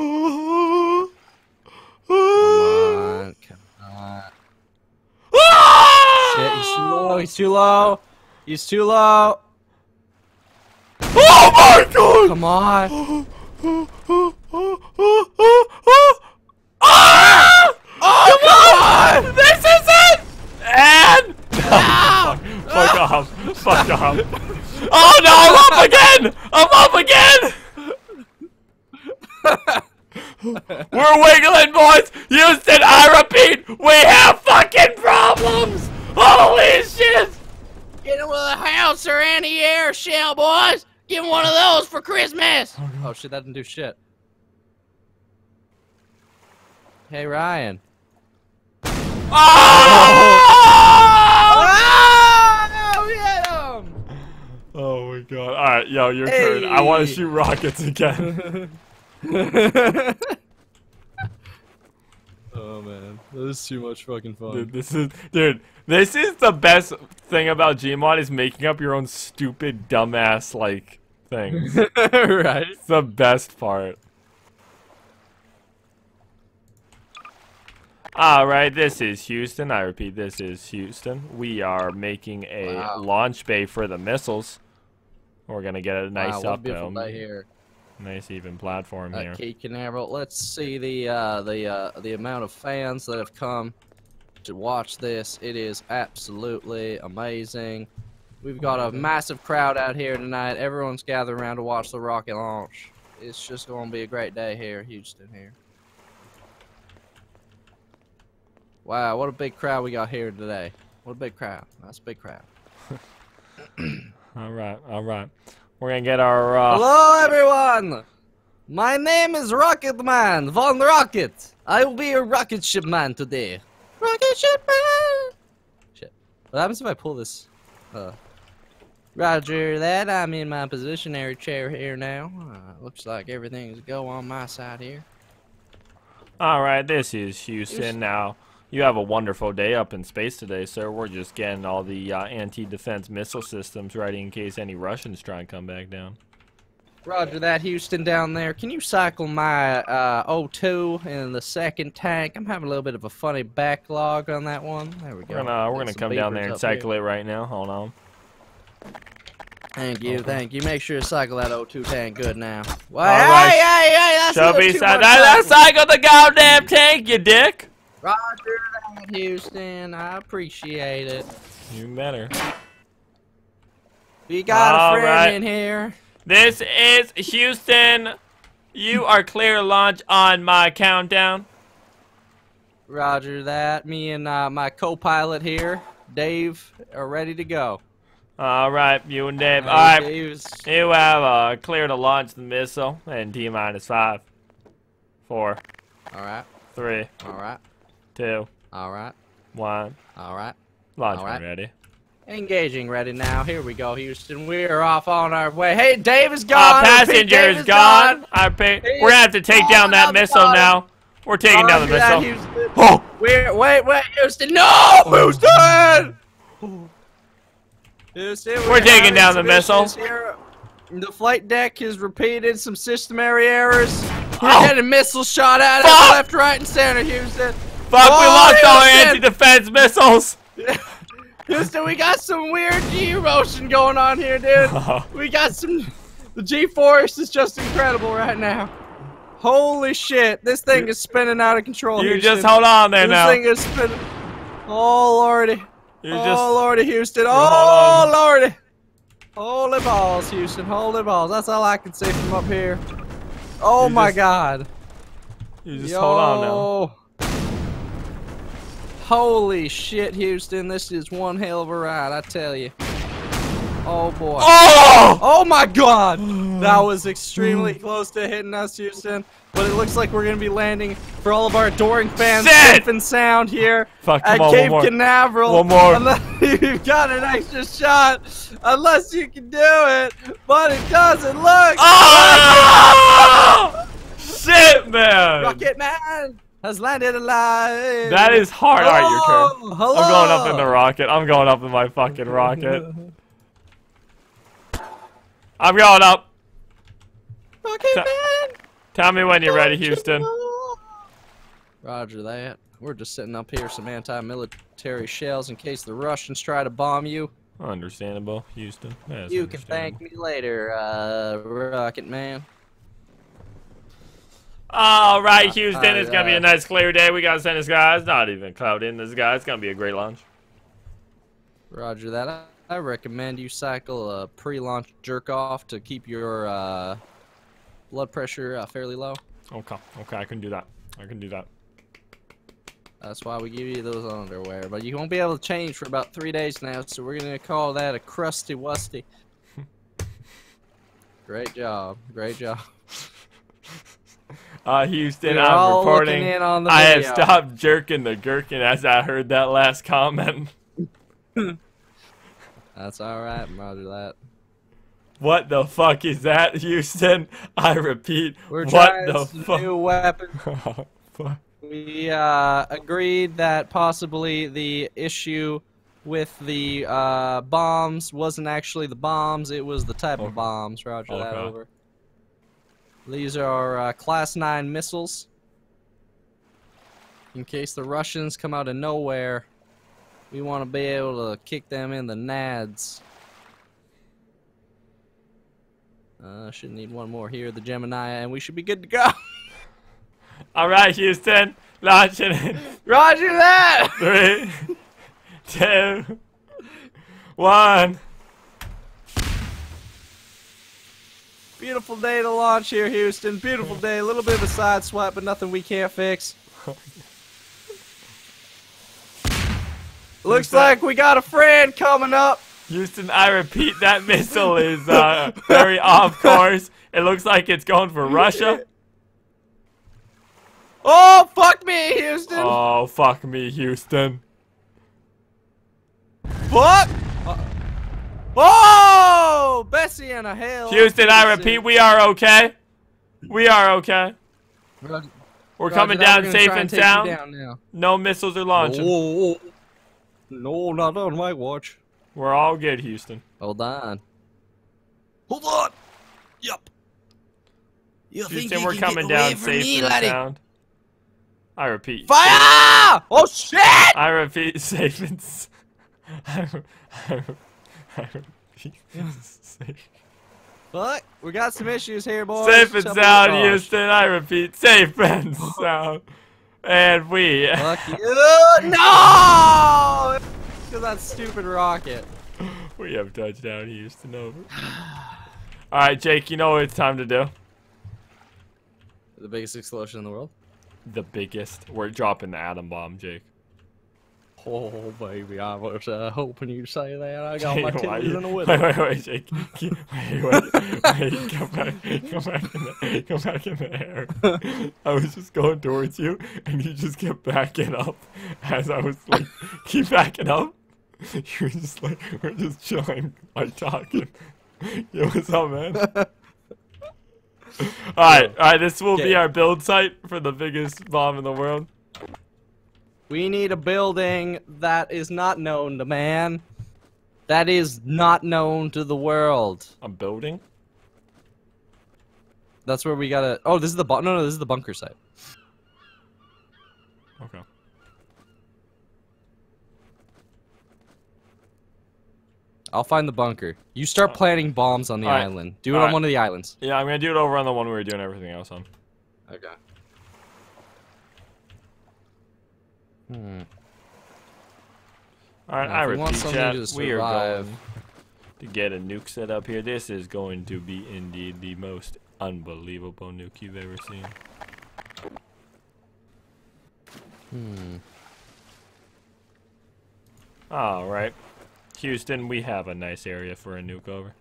Come on. Shit, he's too low. He's too low. Oh my god! Come on. Ah! Oh, come on! This is it! And... Fuck off. Fuck off. Oh no, I'm up again! I'm up again! We're wiggling, boys! Houston, I repeat, we have fucking problems! Holy shit! Get him with a house or anti-air shell, boys! Get one of those for Christmas! Oh shit, that didn't do shit. Hey, Ryan. Oh! Oh, get him! Oh my god. Alright, yo, your turn. I want to shoot rockets again. Oh man, this is too much fucking fun. Dude, this is the best thing about Gmod is making up your own stupid dumbass like things. Right? It's the best part. Alright, this is Houston. I repeat, this is Houston. We are making a launch bay for the missiles. We're gonna get a nice up here. Nice even platform here. Cape Canaveral. Let's see the amount of fans that have come to watch this. It is absolutely amazing. We've got a massive crowd out here tonight. Everyone's gathered around to watch the rocket launch. It's just going to be a great day here, Houston here. Wow, what a big crowd we got here today. What a big crowd. That's a big crowd. Alright, alright. We're gonna get our, Hello, everyone! My name is Rocket Man, Von Rocket. I will be your rocket ship man today. Rocket ship man! Shit. What happens if I pull this? Roger that. I'm in my positionary chair here now. Looks like everything's go on my side here. Alright, this is Houston. Now, you have a wonderful day up in space today, sir. We're just getting all the anti-defense missile systems ready in case any Russians try and come back down. Roger that, Houston down there. Can you cycle my O2 in the second tank? I'm having a little bit of a funny backlog on that one. There we go. We're gonna come down there and cycle it right now. Hold on. Thank you, thank you. Make sure to cycle that O2 tank good now. Well, right. Hey, let's cycle the goddamn tank, you dick! Roger that, Houston. I appreciate it. You better. We got a friend in here. This is Houston. You are clear to launch on my countdown. Roger that. Me and my co-pilot here, Dave, are ready to go. Alright, you and Dave. Alright, Dave's... you have clear to launch the missile in T-minus 5, 4, Alright. 3, Alright. 2, All right. One. All right. Launch All when right. ready. Engaging ready now. Here we go, Houston. We're off on our way. Hey, Dave is gone. Passenger's gone. We're gonna have to take down that missile now. We're taking down the missile. Oh! Wait, Houston. No! Houston! Houston, We're taking down the missile. Here. The flight deck has repeated some systematic errors. We're Oh. getting missiles shot at us Fuck! left, right, and center, Houston. Fuck, we lost all our Houston! anti-defense missiles! Houston, we got some weird G-motion going on here, dude. We got some... The G-force is just incredible right now. Holy shit, this thing is spinning out of control, You Houston. just hold on there now. This thing is spinning... Oh, lordy. You just... Oh, lordy, Houston. hold Oh, on. lordy. Holy balls, Houston. Holy balls. That's all I can say from up here. Oh, You my just- God. You just hold on now. Holy shit, Houston. This is one hell of a ride, I tell you. Oh, boy. Oh! Oh, my God. That was extremely close to hitting us, Houston. But it looks like we're going to be landing for all of our adoring fans Shit! safe and sound here Fuck, at come on, Cape one more. Canaveral. One more. Unless you've got an extra shot. Unless you can do it. But it doesn't look. Oh! Shit, man! Rocket Man has landed alive. That is hard. Alright, your turn. Hello. I'm going up in the rocket. I'm going up in my fucking rocket. I'm going up. Rocket Man. Tell me when you're ready, Houston. Roger that. We're just setting up here some anti-military shells in case the Russians try to bomb you. Understandable, Houston. That's You can understandable. thank me later, Rocket Man. All right, Houston. It's gonna be a Alright. nice clear day. We got sunny skies. Not even cloud in the sky. It's gonna be a great launch. Roger that. I recommend you cycle a pre-launch jerk-off to keep your blood pressure fairly low. Okay, okay, I can do that. I can do that. That's why we give you those underwear. But you won't be able to change for about 3 days now, so we're going to call that a crusty wusty. Great job. Great job. Houston, We're I'm all reporting. looking in on the I have video. stopped jerking the gherkin as I heard that last comment. That's alright, roger that. What the fuck is that, Houston? I repeat, We're what trying the some fuck? new weapon. Fuck. We agreed that possibly the issue with the bombs wasn't actually the bombs, it was the type of bombs. Roger that, Okay. over. These are Class 9 missiles. In case the Russians come out of nowhere, we want to be able to kick them in the nads. Should need one more here, the Gemini, and we should be good to go. All right, Houston, launching it. Roger that! 3, 2, 1. Beautiful day to launch here, Houston. Beautiful day. A little bit of a side swipe, but nothing we can't fix. Looks like we got a friend coming up. Houston, I repeat, that missile is very off course. It looks like it's going for Russia. Oh, fuck me, Houston. Oh, fuck me, Houston. Fuck. Oh, Bessie and a hell. Houston, I repeat, we are okay. We are okay. Roger, We're coming that. down We're gonna safe try and take you sound. down now. No missiles are launching. Oh, no, not on my watch. We're all good, Houston. Hold on. Hold on. Yup. You Houston, we're coming down safe and sound. I repeat. Fire! Oh shit! I repeat, safe and I repeat, safe. Fuck, we got some issues here, boys. Safe and Tell me sound, what. Houston. I repeat, safe and sound. And we. Fuck you. No! Because that stupid rocket. We have touchdown, Houston. Over. Alright, Jake, you know what it's time to do? The biggest explosion in the world. The biggest. We're dropping the atom bomb, Jake. Oh, baby, I was hoping you'd say that. I got my Jake, why titties you- in the window. Wait, Jake. Wait, come back in the air. I was just going towards you, and you just kept backing up as I was like, keep backing up. You were just like, we're just chilling, like talking. Yo, what's up, man? Alright, this will be our build site for the biggest bomb in the world. We need a building that is not known to man. That is not known to the world. A building? That's where we gotta. Oh, this is the no, this is the bunker site. Okay. I'll find the bunker. You start planting bombs on the Alright. island. Do it on Alright. one of the islands. Yeah, I'm gonna do it over on the one we were doing everything else on. Okay. Alright, Now, I if we want repeat, something chat, to we are survive- going to get a nuke set up here. This is going to be indeed the most unbelievable nuke you've ever seen. Alright. Houston, we have a nice area for a nuke over.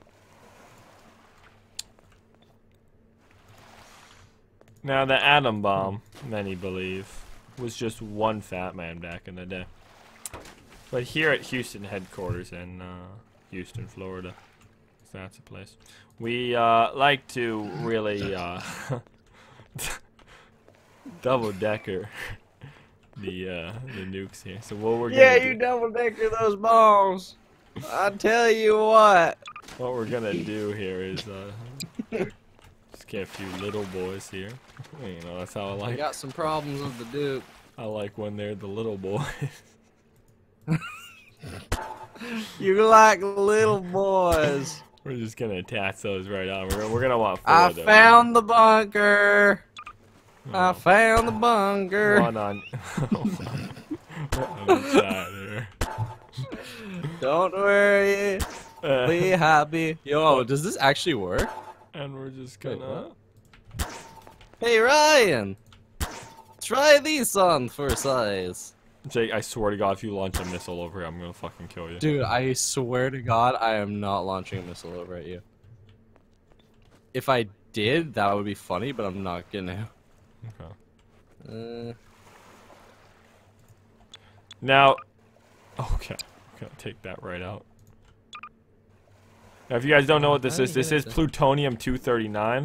Now, the atom bomb, many believe, was just one fat man back in the day. But here at Houston headquarters in Houston, Florida, if that's a place, we like to really double-decker the nukes here. So what we're Yeah, gonna you do, double decker those bombs. I tell you what. what we're gonna do here is just get a few little boys here. You know, that's how I I like. got some problems with the Duke. I like when they're the little boys. You like little boys. We're just gonna attach those right on. We're gonna want 4 I of those. found the bunker. I Oh, found the bunker. one on. on each side here. Don't worry. Be happy. Yo, does this actually work? And we're just Wait, gonna. Hey, Ryan. Try these on for size. Jake, I swear to God, if you launch a missile over here, I'm gonna fucking kill you. Dude, I swear to God, I am not launching a missile over at you. If I did, that would be funny, but I'm not gonna. Okay. Now, okay, I'm gonna take that right out. Now, if you guys don't know what this is plutonium-239.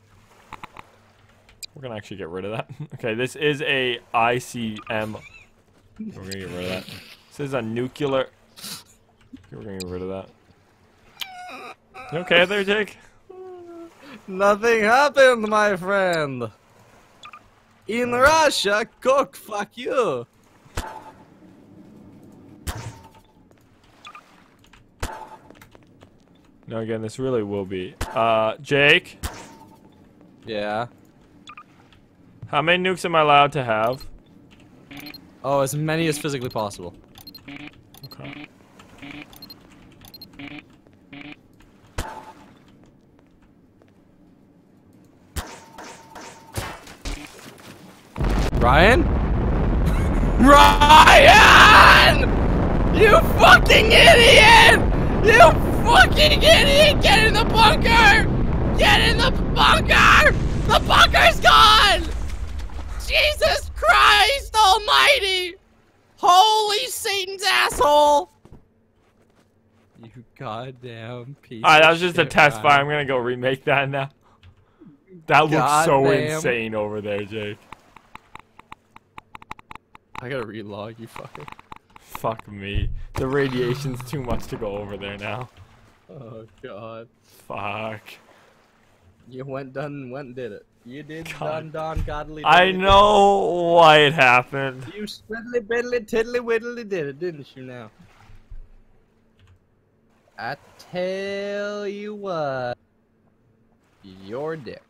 We're gonna actually get rid of that. Okay, this is a ICM. We're gonna get rid of that. This is a nuclear. Okay, we're gonna get rid of that. You okay there, Jake? Nothing happened, my friend. In Russia, cook, fuck you. No, again, this really will be. Jake, Yeah. how many nukes am I allowed to have? Oh, as many as physically possible. Okay. Ryan? Ryan! You fucking idiot! You fucking idiot! Get in the bunker! Get in the bunker! The bunker's gone! Jesus Christ almighty! Holy Satan's asshole! You goddamn piece Alright, that of was just a shit, test Ryan. fire. I'm gonna go remake that now. That looks so Goddamn. insane over there, Jake. I gotta relog, you fucker. Fuck me. The radiation's too much to go over there now. Oh god. Fuck. You went and did it. You did God. done godly. I diddly. know why it happened. You swiddly biddly tiddly widdly did it, didn't you now? I tell you what. Your dick.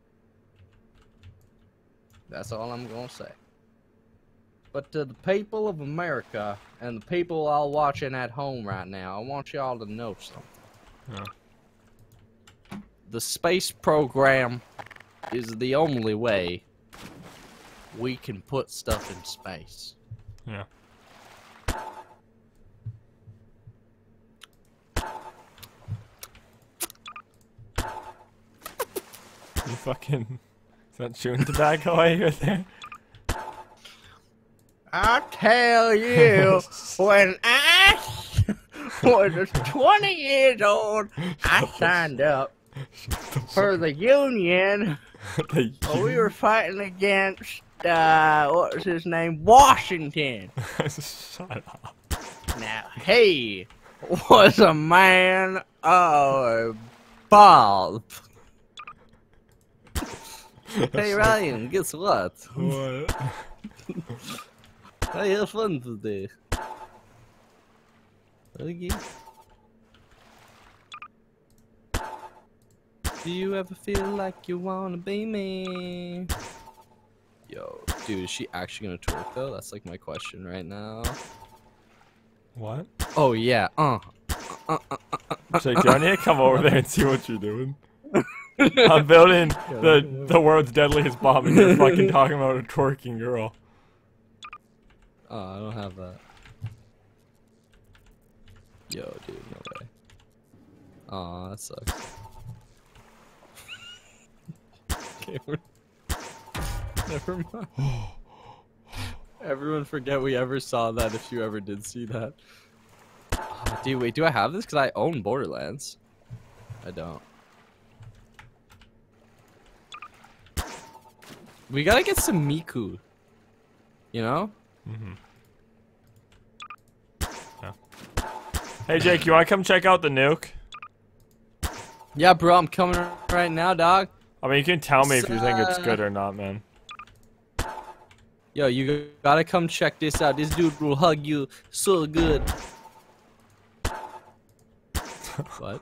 That's all I'm gonna say. But to the people of America and the people all watching at home right now, I want y'all to know something. Yeah. The space program is the only way we can put stuff in space. Yeah. You fucking... Is that chewing tobacco I hear there? I tell you, when I was 20 years old, I signed up for the union. We were fighting against, what was his name? Washington. Shut up. Now, he was a man of balls. Hey, Ryan, guess what? What? I have fun today. Okay. Do you ever feel like you wanna be me? Yo, dude, is she actually gonna twerk though? That's like my question right now. What? Oh yeah, Jake, do I need to come over there and see what you're doing? I'm building the world's deadliest bomb and you're fucking talking about a twerking girl. Oh, I don't have that. Yo, dude, no way. Aw, that sucks. Okay, never mind. Everyone forget we ever saw that if you ever did see that. Oh, dude, wait, do I have this? Because I own Borderlands. I don't. We gotta get some Miku. You know? Mm-hmm. Yeah. Hey Jake, you wanna come check out the nuke? Yeah, bro, I'm coming right now, dog. I mean, you can tell me if you think it's good or not, man. Yo, you gotta come check this out. This dude will hug you so good. What?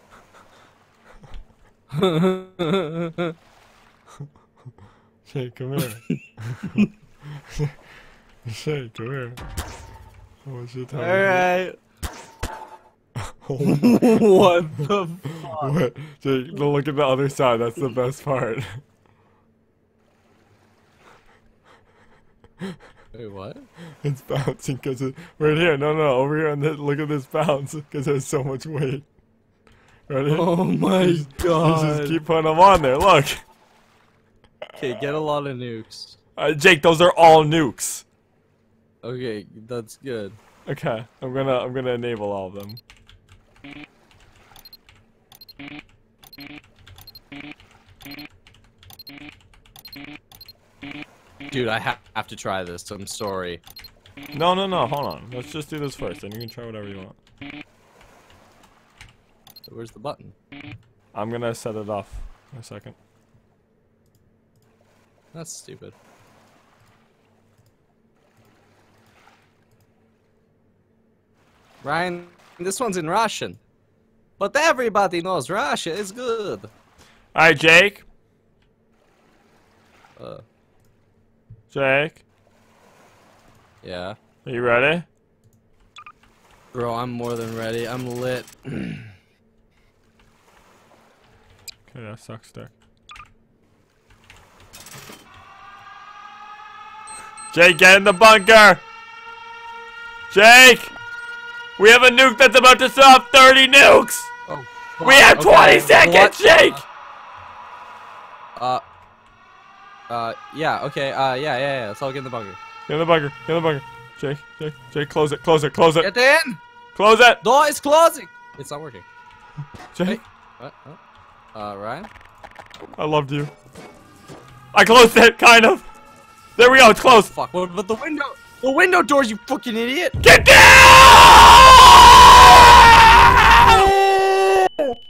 Jake, come here. Jake, come here. What's your time? Alright. What the fuck? What? Jake, look at the other side. That's the best part. Wait, what? It's bouncing because it... Right here. No, over here. And look at this bounce because there's so much weight. Ready? Oh my god. You just keep putting them on there. Look. Okay, get a lot of nukes. Jake, those are all nukes. Okay, that's good. Okay, I'm gonna enable all of them. Dude, I have to try this. I'm sorry. No, hold on. Let's just do this first, and you can try whatever you want. Where's the button? I'm gonna set it off in a second. That's stupid. Ryan, this one's in Russian. But everybody knows Russia is good. Alright, Jake. Jake. Yeah. Are you ready? Bro, I'm more than ready. I'm lit. Okay, that sucks there. Jake, get in the bunker! Jake! We have a nuke that's about to set off 30 nukes! Oh, we have 20 seconds, what? Jake! Yeah, okay, yeah. Let's all get in the bunker. Get in the bunker. Jake, close it. Get in! Close it! Door is closing! It's not working. Jake, What? Ryan? I loved you. I closed it, kind of. There we go, it's closed. Fuck, what about the window? The window doors, you fucking idiot! Get down!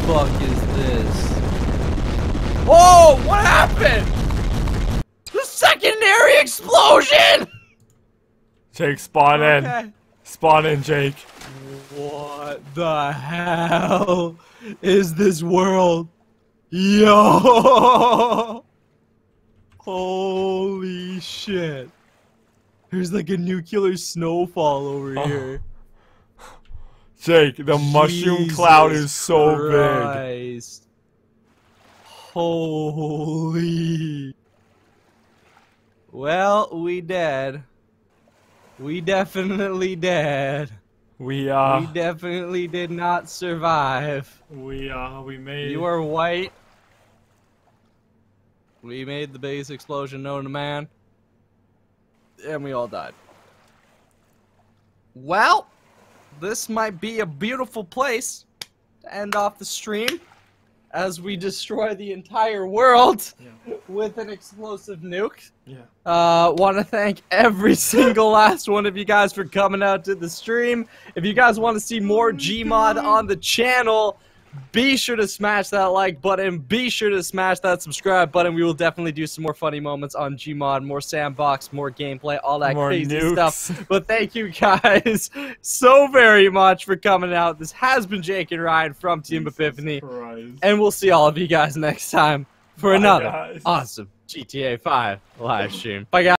fuck is this? Oh, what happened? The secondary explosion! Jake, spawn in. Okay. Spawn in, Jake. What the hell is this world? Yo! Holy shit. There's like a nuclear snowfall over here. Jake, the mushroom cloud is so big. Christ. Holy. Well, we dead. We definitely dead. We definitely did not survive. we made. You are white. We made the base explosion known to man. And we all died. Well, this might be a beautiful place to end off the stream as we destroy the entire world with an explosive nuke. Want to thank every single last one of you guys for coming out to the stream. If you guys want to see more Gmod on the channel, be sure to smash that like button. Be sure to smash that subscribe button. We will definitely do some more funny moments on Gmod, more sandbox, more gameplay, all that More crazy nukes. stuff. But thank you guys so very much for coming out. This has been Jake and Ryan from Team Epiphany. And we'll see all of you guys next time for Bye, another guys. awesome GTA 5 live stream. Bye, guys.